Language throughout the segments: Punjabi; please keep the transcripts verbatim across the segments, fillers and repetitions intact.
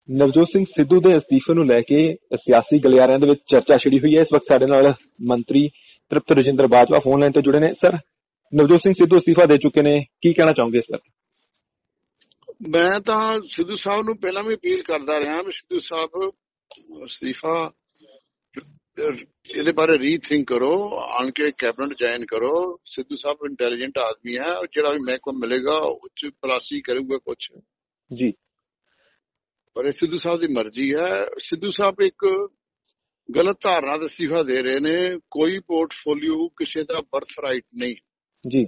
ਨਵਜੋਤ ਸਿੰਘ ਸਿੱਧੂ ਦੇ ਅਸਤੀਫੇ ਨੂੰ ਲੈ ਕੇ ਸਿਆਸੀ ਗਲਿਆਰਿਆਂ ਦੇ ਵਿੱਚ ਚਰਚਾ ਛਿੜੀ ਹੋਈ ਹੈ। ਇਸ ਵਕਤ ਸਾਡੇ ਨਾਲ ਮੰਤਰੀ ਤ੍ਰਿਪਤ ਰਜਿੰਦਰ ਬਾਜਵਾ ਫੋਨ ਲਾਈਨ ਤੇ ਜੁੜੇ ਨੇ। ਸਰ, ਨਵਜੋਤ ਸਿੰਘ ਸਿੱਧੂ ਅਸਤੀਫਾ ਦੇ ਚੁੱਕੇ ਨੇ, ਕੀ ਕਹਿਣਾ ਚਾਹੋਗੇ ਇਸ ਬਾਰੇ? ਮੈਂ ਤਾਂ ਸਿੱਧੂ ਸਾਹਿਬ ਨੂੰ ਪਹਿਲਾਂ ਵੀ ਅਪੀਲ ਕਰਦਾ ਰਿਹਾ ਵੀ ਸਿੱਧੂ ਸਾਹਿਬ ਅਸਤੀਫਾ ਇਹਦੇ ਬਾਰੇ ਰੀਥਿੰਕ ਕਰੋ, ਆਣ ਕੇ ਕੈਬਨਿਟ ਜੁਆਇਨ ਕਰੋ। ਸਿੱਧੂ ਸਾਹਿਬ ਇੰਟੈਲੀਜੈਂਟ ਆਦਮੀ ਹੈ, ਜਿਹੜਾ ਵੀ ਮਹਿਕਮਾ ਮਿਲੇਗਾ ਉਹ ਚ ਪਲਾਸੀ ਕਰੂਗਾ ਕੁਛ ਜੀ, ਪਰ ਇਹ ਸਿੱਧੂ ਸਾਹਿਬ ਦੀ ਮਰਜ਼ੀ ਹੈ। ਸਿੱਧੂ ਸਾਹਿਬ ਇੱਕ ਗਲਤ ਧਾਰਨਾ ਦਾ ਅਸਤੀਫਾ ਦੇ ਰਹੇ ਨੇ। ਕੋਈ ਪੋਰਟਫੋਲੀਓ ਕਿਸੇ ਦਾ ਬਰਥ ਰਾਈਟ ਨਹੀਂ ਜੀ।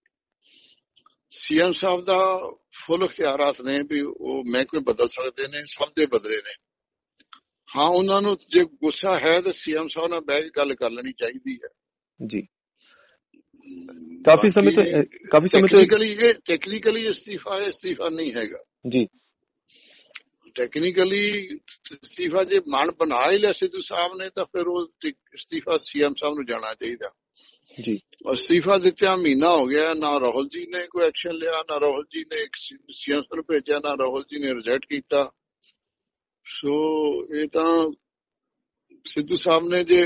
ਸੀਐਮ ਸਾਹਿਬ ਦਾ ਫੁੱਲ ਇਖਤਿਆਰਾਤ ਨੇ ਵੀ ਉਹ ਮਹਿਕਮੇ ਬਦਲ ਸਕਦੇ ਨੇ, ਸਭ ਦੇ ਬਦਲੇ ਨੇ। ਹਾਂ, ਉਹਨਾਂ ਨੂੰ ਜੇ ਗੁੱਸਾ ਹੈ ਤਾਂ ਸੀਐਮ ਸਾਹਿਬ ਨਾਲ ਬਹਿ ਕੇ ਗੱਲ ਕਰ ਲੈਣੀ ਚਾਹੀਦੀ ਹੈ ਜੀ। ਕਾਫੀ ਸਮੇਂ ਤੋਂ ਕਾਫੀ ਸਮੇਂ ਤੋਂ ਟੈਕਨੀਕਲੀ ਇਹ ਟੈਕਨੀਕਲੀ ਅਸਤੀਫਾ ਹੈ, ਅਸਤੀਫਾ ਨਹੀਂ ਹੈਗਾ ਜੀ। ਟੈਕਨੀਕਲੀ ਅਸਤੀਫਾ ਜੇ ਮਨ ਬਣਾ ਹੀ ਲਿਆ ਸਿੱਧੂ ਸਾਹਿਬ ਨੇ ਤਾਂ ਫਿਰ ਉਹ ਅਸਤੀਫਾ ਸੀਐਮ ਸਾਹਿਬ ਨੂੰ ਜਾਣਾ ਚਾਹੀਦਾ ਜੀ। ਅਸਤੀਫਾ ਦਿੱਤਿਆਂ ਮਹੀਨਾ ਹੋ ਗਿਆ, ਨਾ ਰਾਹੁਲ ਜੀ ਨੇ ਕੋਈ ਐਕਸ਼ਨ ਲਿਆ, ਨਾ ਰਾਹੁਲ ਜੀ ਨੇ ਸੀਐਮ ਸਾਹਿਬ ਨੂੰ ਭੇਜਿਆ, ਨਾ ਰਾਹੁਲ ਜੀ ਨੇ ਰਿਜੈਕਟ ਕੀਤਾ। ਸੋ ਇਹ ਤਾਂ ਸਿੱਧੂ ਸਾਹਿਬ ਨੇ, ਜੇ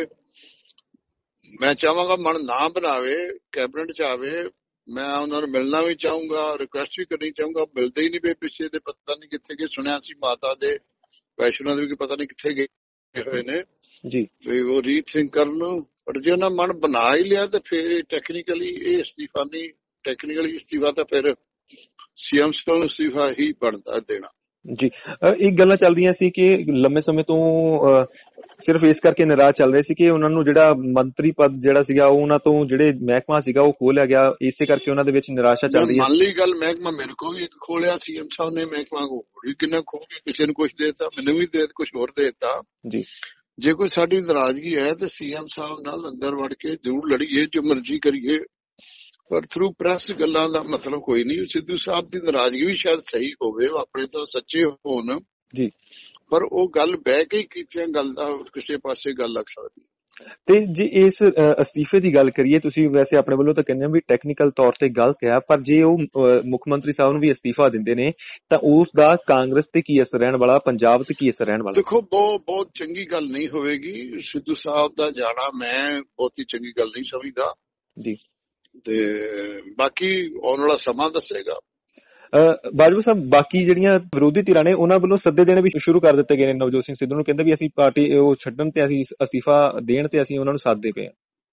ਮੈਂ ਚਾਹਾਂਗਾ ਮਨ ਨਾ ਬਣਾਵੇ, ਕੈਬਨਿਟ ਚ ਆਵੇ, ਮੈਂ ਉਹਨਾਂ ਨੂੰ ਮਿਲਣਾ ਵੀ ਚਾਹੂੰਗਾ, ਰਿਕੁਐਸਟ ਵੀ ਕਰਨੀ ਚਾਹੂੰਗਾ। ਮਿਲਦੇ ਹੀ ਨਹੀਂ ਪਏ, ਪਿੱਛੇ ਦੇ ਪਤਾ ਨਹੀਂ ਕਿੱਥੇ ਗਏ। ਸੁਣਿਆ ਸੀ ਮਾਤਾ ਦੇ ਵੈਸ਼ਨੋ ਦੇ ਵੀ ਪਤਾ ਨਹੀਂ ਕਿੱਥੇ ਗਏ ਹੋਏ ਨੇ ਜੀ, ਵੀ ਉਹ ਰੀਥਿੰਕ ਕਰਨ। ਪਰ ਜੇ ਉਹਨਾਂ ਮਨ ਬਣਾ ਹੀ ਲਿਆ ਤਾਂ ਫਿਰ ਟੈਕਨੀਕਲੀ ਇਹ ਅਸਤੀਫਾ ਨਹੀਂ, ਟੈਕਨੀਕਲੀ ਅਸਤੀਫਾ ਤਾਂ ਫਿਰ ਸੀਐਮ ਸਾਹਿਬ ਨੂੰ ਅਸਤੀਫਾ ਹੀ ਬਣਦਾ ਦੇਣਾ ਜੀ। ਇੱਕ ਗੱਲਾਂ ਚੱਲਦੀਆਂ ਸੀ ਕਿ ਲੰਮੇ ਸਮੇਂ ਤੋਂ ਸਿਰਫ ਇਸ ਕਰਕੇ ਨਾਰਾਜ਼ ਚੱਲ ਰਹੇ ਸੀ ਕਿ ਉਹਨਾਂ ਨੂੰ ਜਿਹੜਾ ਮੰਤਰੀ ਪਦ ਜਿਹੜਾ ਸੀਗਾ ਉਹ ਉਹਨਾਂ ਤੋਂ ਜਿਹੜੇ ਮਹਿਕਮਾ ਸੀਗਾ ਉਹ ਖੋਹ ਲਿਆ ਗਿਆ, ਇਸੇ ਕਰਕੇ ਉਹਨਾਂ ਦੇ ਵਿੱਚ ਨਿਰਾਸ਼ਾ ਚੱਲ ਰਹੀ ਹੈ। ਮੰਨ ਲਈ ਗੱਲ, ਮਹਿਕਮਾ ਮੇਰੇ ਕੋਲ ਵੀ ਇੱਕ ਖੋਲਿਆ ਸੀਐਮ ਸਾਹਿਬ ਨੇ, ਮਹਿਕਮਾ ਕੋਲ ਕਿੰਨਾ ਖੋਹ ਕੇ ਕਿਸੇ ਨੂੰ ਕੁਛ ਦੇ ਦਿੱਤਾ, ਮੈਨੂੰ ਵੀ ਦੇ ਕੁਛ ਹੋਰ ਦੇ ਦਿੱਤਾ ਜੀ। ਜੇ ਕੋਈ ਸਾਡੀ ਨਾਰਾਜ਼ਗੀ ਹੈ ਤਾਂ ਸੀਐਮ ਸਾਹਿਬ ਨਾਲ ਅੰਦਰ ਵੜ ਕੇ ਜ਼ਰੂਰ ਲੜੀਏ, ਜੋ ਮਰਜ਼ੀ ਕਰੀਏ, ਪਰ ਥਰੂ ਪ੍ਰੈਸ ਗੱਲਾਂ ਦਾ ਮਤਲਬ ਕੋਈ ਨਹੀਂ। ਸਿੱਧੂ ਸਾਹਿਬ ਦੀ ਨਾਰਾਜ਼ਗੀ ਵੀ ਸ਼ਾਇਦ ਸਹੀ ਹੋਵੇ, ਉਹ ਆਪਣੇ ਤੋਂ ਸੱਚੇ ਹੋਣ ਜੀ, ਪਰ ਉਹ ਗੱਲ ਬਹਿ ਕੇ ਕੀਤੀਆਂ ਗੱਲ ਦਾ ਕਿਸੇ ਪਾਸੇ ਗੱਲ ਲੱਗ ਸਕਦੀ। ਤੇ ਜੇ ਇਸ ਅਸਤੀਫੇ ਦੀ ਗੱਲ ਕਰੀਏ, ਤੁਸੀਂ ਵੈਸੇ ਆਪਣੇ ਵੱਲੋਂ ਤਾਂ ਕਹਿੰਦੇ ਹੋ ਵੀ ਟੈਕਨੀਕਲ ਤੌਰ ਤੇ ਗਲਤ ਹੈ, ਪਰ ਜੇ ਉਹ ਮੁੱਖ ਮੰਤਰੀ ਸਾਹਿਬ ਨੂੰ ਵੀ ਅਸਤੀਫਾ ਦਿੰਦੇ ਨੇ ਤਾਂ ਉਸ ਦਾ ਕਾਂਗਰਸ ਤੇ ਕੀ ਅਸਰ ਰਹਿਣ ਵਾਲਾ, ਪੰਜਾਬ ਤੇ ਕੀ ਅਸਰ ਰਹਿਣ ਵਾਲਾ? ਦੇਖੋ, ਬਹੁਤ ਬਹੁਤ ਚੰਗੀ ਗੱਲ ਨਹੀਂ ਹੋਵੇਗੀ ਸਿੱਧੂ ਸਾਹਿਬ ਦਾ ਜਾਣਾ, ਮੈਂ ਬਹੁਤੀ ਚੰਗੀ ਗੱਲ ਨਹੀਂ ਸਮਝਦਾ ਜੀ। ਤੇ ਬਾਕੀ ਆਉਣ ਵਾਲਾ ਸਮਾਂ ਦੱਸੇਗਾ। ਬਾਜਵਾ ਸਾਹਿਬ, ਬਾਕੀ ਜਿਹੜੀਆਂ ਵਿਰੋਧੀ ਧਿਰਾਂ ਨੇ ਉਹਨਾਂ ਵੱਲੋਂ ਸੱਦੇ ਦੇਣੇ ਵੀ ਸ਼ੁਰੂ ਕਰ ਦਿੱਤੇ ਗਏ ਨੇ ਨਵਜੋਤ ਸਿੰਘ ਸਿੱਧੂ ਨੂੰ, ਕਹਿੰਦੇ ਵੀ ਅਸੀਂ ਪਾਰਟੀ ਉਹ ਛੱਡਣ ਤੇ ਅਸੀਂ ਅਸਤੀਫਾ ਦੇਣ ਤੇ ਅਸੀਂ ਉਹਨਾਂ ਨੂੰ ਸੱਦਦੇ ਪਏ ਹਾਂ।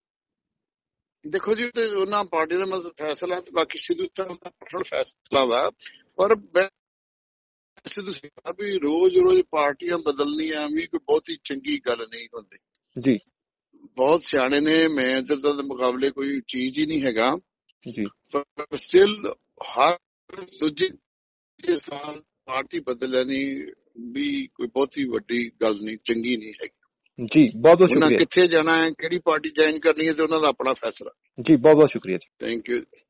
ਦੇਖੋ ਜੀ, ਤੇ ਉਹਨਾਂ ਪਾਰਟੀ ਦਾ ਮਤਲਬ ਫੈਸਲਾ ਤੇ ਬਾਕੀ ਸਿੱਧੂ ਸਾਹਿਬ ਦਾ ਪਰਸਨਲ ਫੈਸਲਾ ਵਾ, ਪਰ ਸਿੱਧੂ ਸਾਹਿਬ ਵੀ ਰੋਜ਼ ਰੋਜ਼ ਪਾਰਟੀਆਂ ਬਦਲਣੀਆਂ ਵੀ ਕੋਈ ਬਹੁਤੀ ਚੰਗੀ ਗੱਲ ਨਹੀਂ ਹੁੰਦੀ ਜੀ। ਬਹੁਤ ਸਿਆਣੇ ਨੇ, ਮੈਂ ਇੱਧਰ ਦੇ ਮੁਕਾਬਲੇ ਕੋਈ ਚੀਜ਼ ਹੀ ਨਹੀਂ ਹੈਗਾ ਜੀ, ਪਰ ਸਟਿਲ ਹਰ ਦੂਜੇ ਸਾਲ ਪਾਰਟੀ ਬਦਲਣੀ ਵੀ ਕੋਈ ਬਹੁਤੀ ਵੱਡੀ ਗੱਲ ਨਹੀਂ, ਚੰਗੀ ਨਹੀਂ ਹੈਗੀ ਜੀ। ਬਹੁਤ ਬਹੁਤ ਸ਼ੁਕਰੀਆ। ਕਿੱਥੇ ਜਾਣਾ ਹੈ, ਕਿਹੜੀ ਪਾਰਟੀ ਜੁਆਇਨ ਕਰਨੀ ਹੈ, ਤੇ ਉਹਨਾਂ ਦਾ ਆਪਣਾ ਫੈਸਲਾ ਜੀ। ਬਹੁਤ ਬਹੁਤ ਸ਼ੁਕਰੀਆ ਜੀ। Thank you.